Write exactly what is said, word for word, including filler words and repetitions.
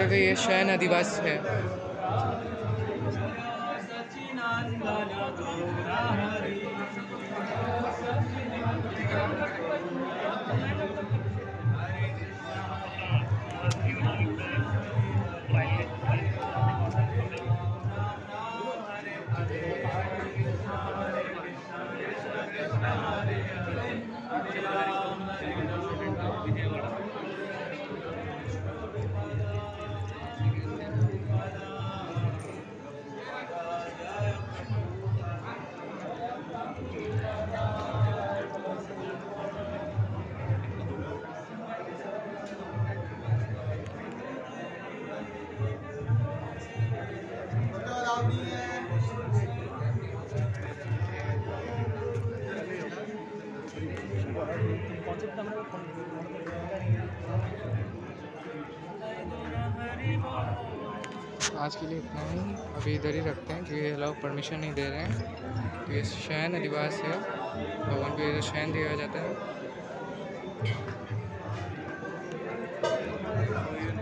जापातका ये शयनादिवास है। आज के लिए इतना ही, अभी इधर ही रखते हैं क्योंकि ये लोग परमिशन नहीं दे रहे हैं। तो ये शयनादिवास है, भगवान को इधर शयन दिया जाता है।